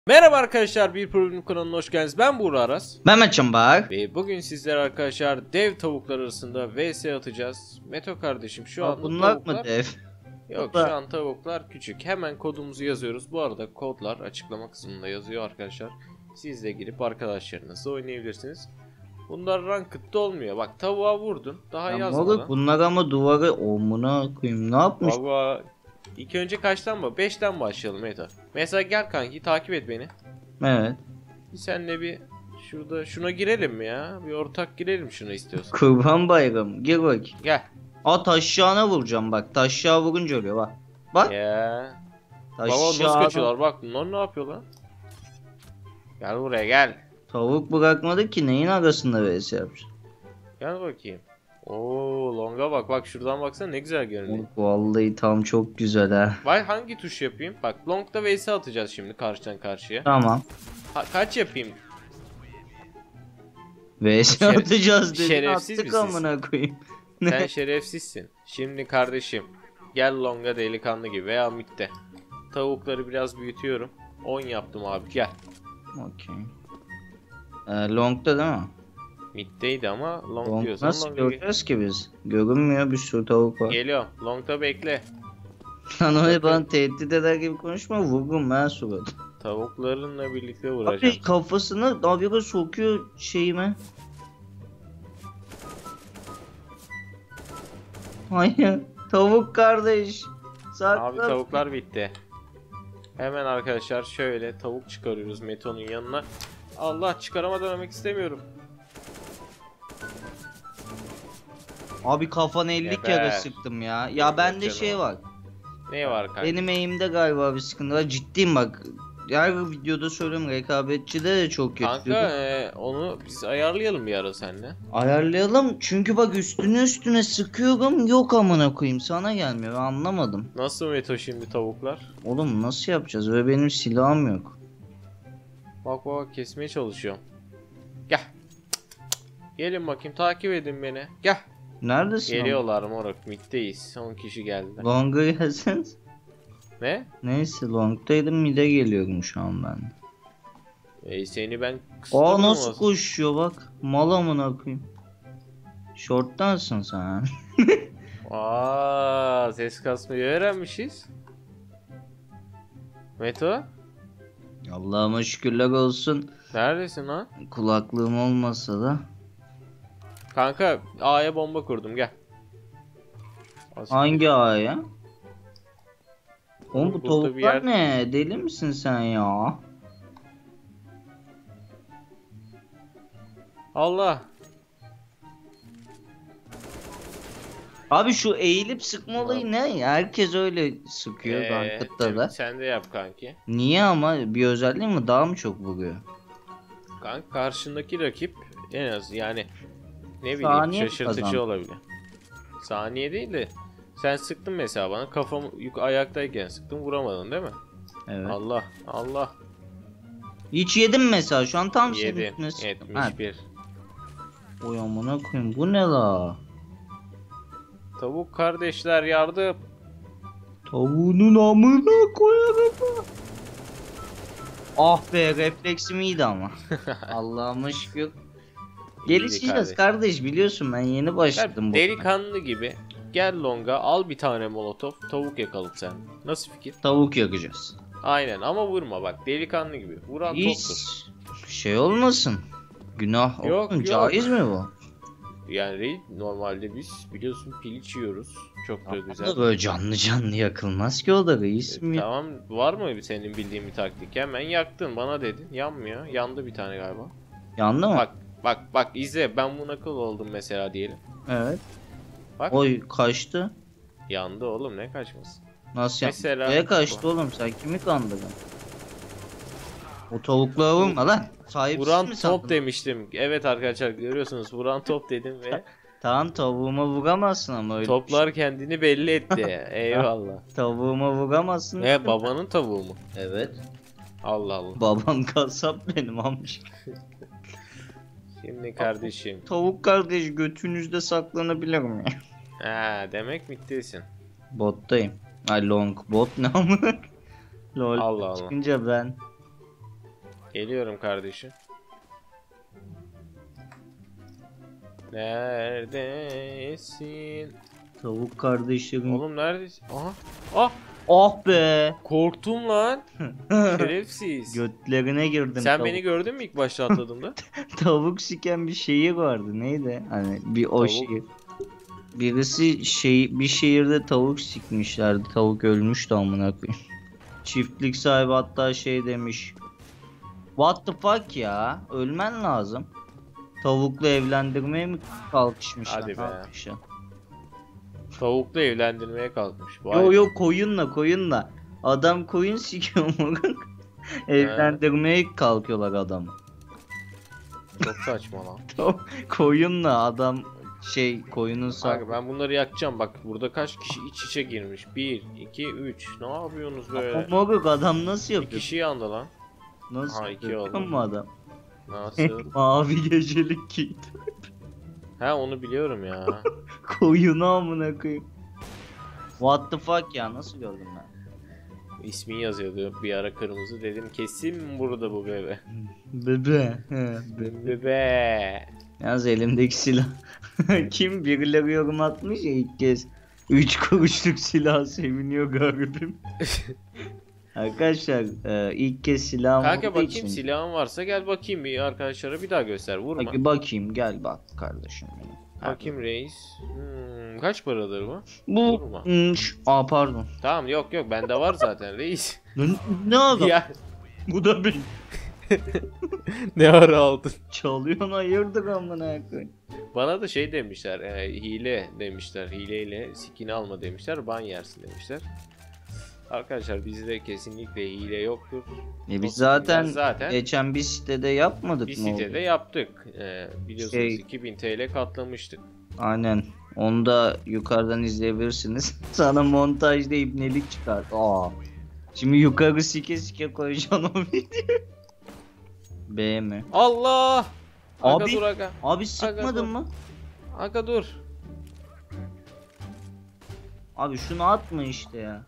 Merhaba arkadaşlar, bir problem kanalına hoş geldiniz. Ben Buğra Aras. Mehmet Çambak. Ve bugün sizler arkadaşlar dev tavuklar arasında vs atacağız. Meto kardeşim şu an bunlar tavuklar... mı dev? Yok, şu an tavuklar küçük. Hemen kodumuzu yazıyoruz. Bu arada kodlar açıklama kısmında yazıyor arkadaşlar. Siz de girip arkadaşlarınızla oynayabilirsiniz. Bunlar ranked'da olmuyor. Bak, tavuğa vurdun. Daha yazmadan. Bunlar ama duvarı omuna koyayım. Ne yapmış? Baba, ilk önce kaçtan mı? 5'ten başlayalım Meto. Mesela gel kanki, takip et beni. Evet. Senle bir şurada şuna girelim mi ya? Bir ortak girelim şuna istiyorsan. Kurban bayramı. Gir bak. Gel. Aa, taşşağına vuracağım bak. Taşşağı vurunca oluyor bak. Bak. Ya. Baba Taşşağı. nasıl kaçıyorlar? Bak bunlar ne yapıyor lan? Gel buraya gel. Tavuk bırakmadı ki, neyin arasında vs yapmış. Gel bakayım. Oo, longa bak. Bak şuradan baksana, ne güzel görünüyor. Vallahi tam çok güzel ha. Vay, hangi tuş yapayım? Bak, longda vs atacağız şimdi karşıdan karşıya. Tamam. Kaç yapayım? Vs atacağız dedin, şerefsiz attık misiniz? amına koyayım. Sen şerefsizsin. Şimdi kardeşim, gel longa delikanlı gibi veya midde. Tavukları biraz büyütüyorum. 10 yaptım abi, gel. Okey. Long'da değil mi? Mid'deydi ama long Long diyorsan nasıl long'a göreceğiz ki biz? Görünmüyor, bir sürü tavuk var. geliyor. Long'da bekle. Lan öyle bana tehdit eder gibi konuşma, vururum ben suratı. Tavuklarınla birlikte vuracağım. Abi kafasını abi sokuyor şeyime. Hayır. Tavuk kardeş. Saklan. Abi tavuklar bitti. Hemen arkadaşlar şöyle tavuk çıkarıyoruz Meto'nun yanına. Allah, çıkaramadan ölmek istemiyorum. Abi kafana 50 Geber. kere sıktım ya. Ya bende canım. şey var. Ne var kanka? Benim eğimde galiba bir sıkıntı var. Ciddiyim bak. Her videoda söylüyorum, rekabetçide de çok kötü. Kanka onu biz ayarlayalım bir ara seninle. Ayarlayalım çünkü bak üstüne sıkıyorum, yok amına koyayım, sana gelmiyor, ben anlamadım. Nasıl Meto şimdi tavuklar? Oğlum nasıl yapacağız, öyle benim silahım yok. Bak bak, kesmeye çalışıyorum. Gel. Gelin bakayım, takip edin beni. Gel. Neredesin? Geliyorlar moruk, middeyiz. 10 kişi geldiler. Long'a gelseniz. Ne? Neyse, long'daydım, mid'e geliyorum şu an ben. Seni ben kısıtladım Aa, ama. nasıl koşuyor bak. Mal amına koyayım. Short'tansın sen. Aa, ses kasmayı öğrenmişiz. Meto, Allah'ıma şükürler olsun. neredesin lan? Kulaklığım olmasa da. Kanka, A'ya bomba kurdum, gel. Hangi A'ya? Oğlum bu Burada bir tavuklar yer- ne? Deli misin sen ya? Allah. Abi şu eğilip sıkma olayı ne? Herkes öyle sıkıyor Ranked'da da. Sen de yap kanki. Niye ama? Bir özelliği mi? Daha mı çok vuruyor? Kanka, karşındaki rakip en az yani ne bileyim Saniye şaşırtıcı kazandı. olabilir. Saniye değil de sen sıktın mesela bana, kafam ayaktayken sıktın, vuramadın değil mi? Evet. Allah Allah. Hiç yedim mesela, şu an tam senin 7 üstüne sıktım. Ha, 71. oy amına koyayım, bu ne la? Tavuk kardeşler, yardım. Tavuğunun amına koyarım. Ah be, refleksim iyiydi ama. Allah'ıma şükür. Gelişeceğiz kardeş, biliyorsun ben yeni başladım bu. Delikanlı gibi gel longa, al bir tane molotof, tavuk yakalım sen. Nasıl fikir? Tavuk yakacağız. Aynen, ama vurma bak, delikanlı gibi. Vuran Hiç toptur. şey olmasın. Günah Yok, olsun. yok. Caiz mi bu? Yani normalde biz biliyorsun piliç yiyoruz. Çok da Ama güzel. da böyle canlı canlı yakılmaz ki, o da reis mi? Tamam, var mı senin bildiğin bir taktik? Hemen yaktın, bana dedin. Yanmıyor. Yandı bir tane galiba. Yandı mı? Bak izle, ben buna kıl oldum mesela diyelim. Evet. Bak. Oy kaçtı. Yandı oğlum, ne kaçmasın. Nasıl Mesela- Nereye kaçtı oğlum, sen kimi kandırdın? O tavuklara vurma lan. Sahipsiz Vuran mi top sandın? demiştim. Evet arkadaşlar, görüyorsunuz, vuran top dedim ve Tamam, tavuğuma vuramazsın ama öyle. toplar kendini belli etti. Eyvallah. Tavuğuma vuramazsın. dedim. Babanın tavuğu mu? Evet. Allah Allah. Babam kasap benim amca. Şimdi kardeşim. Tavuk kardeş, götünüzde saklanabilir mi? Ha, demek mittesin. Bottayım. Ay long bot ne amına? Lol. Allah Allah. Çıkınca ben. Geliyorum kardeşim. Neredesin? Tavuk kardeşlerim. Oğlum neredesin? Aha. Ah! Ah be. Korktum lan. Şerefsiz. Götlerine girdim. Sen tavuk. beni gördün mü ilk başta atladığımda? Tavuk siken bir şehir vardı. Neydi? Hani bir o Tavuk. şehir. Birisi bir şehirde tavuk sikmişlerdi. Tavuk ölmüştü amına koyayım. Çiftlik sahibi hatta şey demiş. What the fuck ya? Ölmen lazım. Tavukla evlendirmeye mi kalkışmışlar? Hadi be. Ne yapmışlar? Tavukla evlendirmeye kalkmış. Vay. Yo koyunla. Adam koyun sikiyor moruk. Evlendirmeye kalkıyorlar adamı. Çok saçma lan. Koyunla adam koyunun sahibi. Kanka ben bunları yakacağım. Bak burada kaç kişi iç içe girmiş. 1, 2, 3. Ne yapıyorsunuz böyle? Moruk adam nasıl Bir yapıyor? kişi yandı lan. Nasıl Ha, iki yapıyor? oldu. Mu adam? Nasıl? Mavi gecelik giydi. He onu biliyorum ya. Koyunu amına koyayım. What the fuck ya, nasıl gördüm ben? İsmi yazıyordu bir ara kırmızı, dedim kesin burada bu bebe. Bebe. Bebe. Yalnız elimdeki silah. Kim birileri yorum atmış ya ilk kez. 3 kuruşluk silah seviniyor garibim. Arkadaşlar ilk kez silahım Kanka olduğu bakayım için. silahın varsa gel bakayım bir arkadaşlara bir daha göster, vurma. Hadi bakayım, gel bak kardeşim benim. Bakayım reis. Kaç paradır bu? Bu Vurma. pardon. Tamam yok bende var zaten reis. Ne adam? Ya Bu da benim. ne ara aldın? Çalıyorsun hayırdır amına koyayım. Bana da şey demişler, hile demişler, hileyle skin alma demişler, ban yersin demişler. Arkadaşlar bizde kesinlikle hile yoktur. Biz O zaten zaten geçen bir sitede yapmadık bir mı? sitede yaptık. Biliyorsunuz Şey- 2000 TL katlamıştık. Aynen. Onu da yukarıdan izleyebilirsiniz. Sana montajda ibnelik çıkar. Şimdi yukarı sike koyacaksın o videoyu. B mi? Allah! Aga Abi- dur aga. Abi sıkmadın dur. mı? Aga dur. Abi şunu atma işte ya.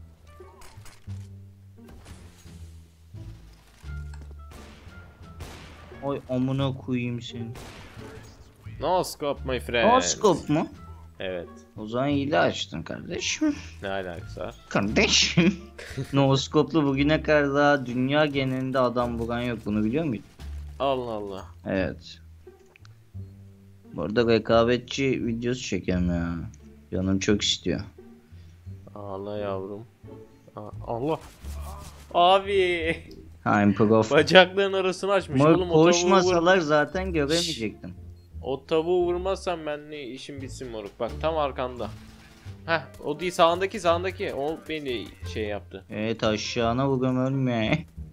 Oy amına koyayım seni. No scope my friend. No scope mu? Evet. O zaman hile açtın kardeşim. Ne alakası var? Kardeşim. No scope'lu bugüne kadar daha dünya genelinde adam bulan yok, bunu biliyor muydun? Allah Allah. Evet. Bu arada rekabetçi videosu çekelim ya. Canım çok istiyor. Allah yavrum. Allah. Abi. I'm prof. Bacakların arasını açmış. Mor Oğlum o tavuğu koşmasalar zaten göremeyecektim. O tavuğu vurmazsan ben ne işim bitsin moruk. Bak tam arkanda. Heh o değil, sağındaki. O beni şey yaptı. Evet, aşağına vuruyorum ölmüyor.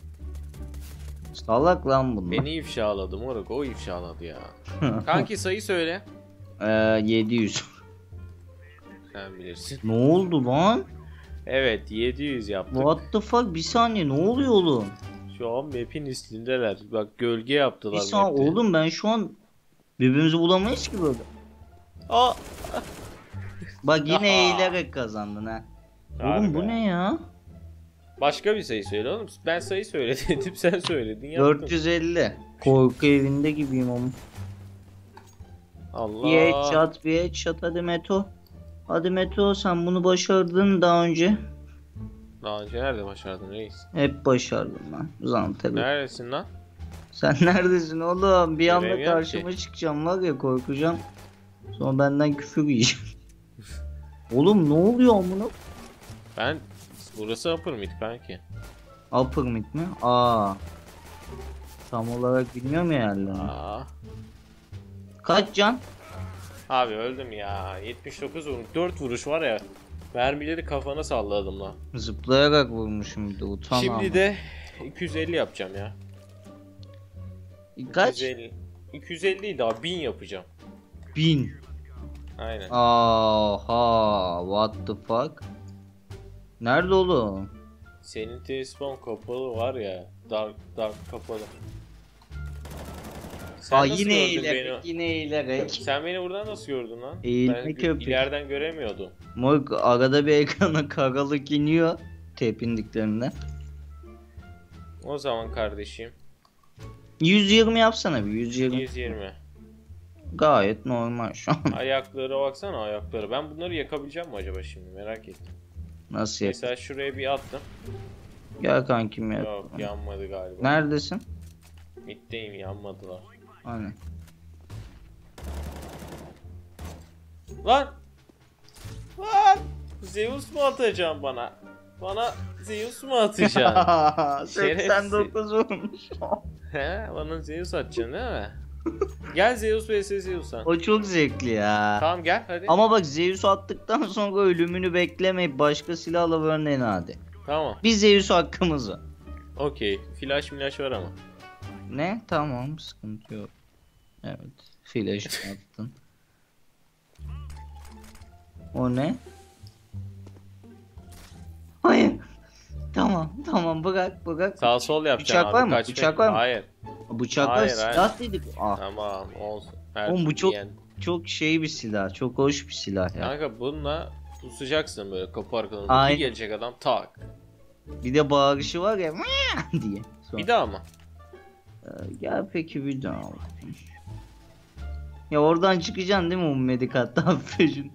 Salak lan bunlar. Beni ifşaladı moruk. O ifşaladı ya. Kanki sayı söyle. 700. Sen bilirsin. Ne oldu lan? Evet 700 yaptık. What the fuck? Bir saniye, ne oluyor oğlum? Şu an map'in üstündeler. Bak gölge yaptılar Bir saniye map'te. oğlum, ben şu an birbirimizi bulamayız ki böyle. Aa! Bak yine Aha. eğilerek kazandın ha. Oğlum bu Harbi. ne ya? Başka bir sayı söyle oğlum. Ben sayı söyledim sen söyledin yaptın. 450. Korku evinde gibiyim ama. Allah. Bir headshot hadi Meto. Hadi Meto, sen bunu başardın daha önce. Daha önce nerede başardın reis? Hep başardım ben. Zantabi. Neredesin lan? Sen neredesin oğlum? Bir anda Göremiyorum karşıma ki. çıkacağım var ya, korkacağım. Sonra benden küfür yiyeceğim. Oğlum ne oluyor amına? Ben burası upper mid kanki. Upper mid mi? Tam olarak bilmiyorum ya yerlerini. Aa. Kaç can? Abi öldüm ya. 79 vuruş. 4 vuruş var ya. Mermileri kafana salladım lan. Zıplayarak vurmuşum bir de, utan Şimdi ama. de 250 yapacağım ya. Kaç? 250 değil daha 1000 yapacağım. 1000. Aynen. Aha, what the fuck? Nerede oğlum? Senin T-spawn kapalı var ya. Dark kapalı. Sen nasıl Yine gördün eğilerek, beni? yine eğilerek. Sen beni buradan nasıl gördün lan? Eğilme Ben köpek. ileriden göremiyordum. Morg arada bir ekrana karalık iniyor. Tepindiklerinde. O zaman kardeşim 120 yapsana bir 120. 120. Gayet normal şu an. Ayakları baksana ayakları. Ben bunları yakabileceğim mi acaba şimdi? Merak ettim. Nasıl yap? Mesela şuraya bir attım. Gel kankim ya. Yok yanmadı galiba. Neredesin? Middeyim yanmadılar. Hani. Lan! Lan! Zeus mu atacağım bana? Bana Zeus mu atacaksın? 89 vurmuş. He? Bana Zeus atacaksın değil mi? Gel Zeus vs Zeus'a. O çok zevkli ya. Tamam gel hadi. Ama bak Zeus attıktan sonra ölümünü beklemeyip başka silahla örneğin hadi. Tamam. Bir Zeus hakkımız var. Okey. Flash milaş var ama. Ne? Tamam sıkıntı yok. Evet. Flash attın. O ne? Hayır. Tamam bırak. Sağ sol yapacaksın Bıçak abi. var mı? Kaç Bıçak metre? var mı? Hayır. Bıçaklar Hayır, silah dedik. Ah, Tamam olsun. Her oğlum bu türlü çok yiyen. çok şey bir silah. Çok hoş bir silah ya. Kanka bununla pusacaksın böyle kapı arkadan. Aynen. Bir gelecek adam tak. Bir de bağırışı var ya diye. Sonra. Bir daha mı? Gel peki bir daha. Ya oradan çıkacaksın değil mi o medikatta peşin?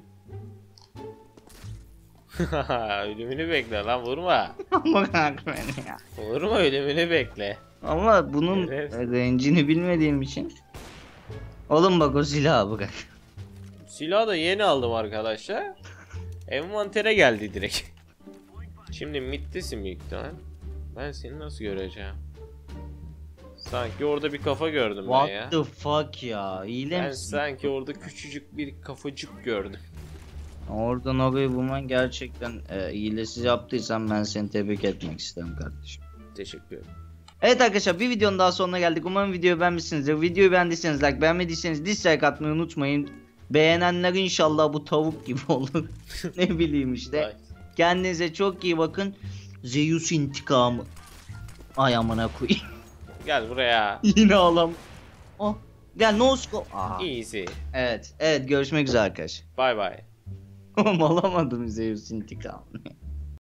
Ölümünü bekle lan vurma. Ama kanka beni ya. Vurma ölümünü bekle. Ama bunun Evet. rencini bilmediğim için. Oğlum bak o silahı bırak. Silahı da yeni aldım arkadaşlar. Envantere geldi direkt. Şimdi middesin büyük ihtimal. Ben seni nasıl göreceğim? Sanki orada bir kafa gördüm What ben ya. the fuck ya? İyile Ben misin? sanki orada küçücük bir kafacık gördüm. Oradan orayı bulman gerçekten iyilesiz yaptıysan ben seni tebrik etmek isterim kardeşim. Teşekkür ederim. Evet arkadaşlar bir videonun daha sonuna geldik. Umarım videoyu beğenmişsinizdir. Videoyu beğendiyseniz like, beğenmediyseniz dislike atmayı unutmayın. Beğenenler inşallah bu tavuk gibi olur. Ne bileyim işte. Bye. Kendinize çok iyi bakın. Zeus intikamı. Ay amına koyayım. Gel buraya. Yine ağlam. Oh. Gel no scope. Aa. Easy. Evet görüşmek üzere arkadaşlar. Bye bye. Oğlum alamadım Zeus intikamını.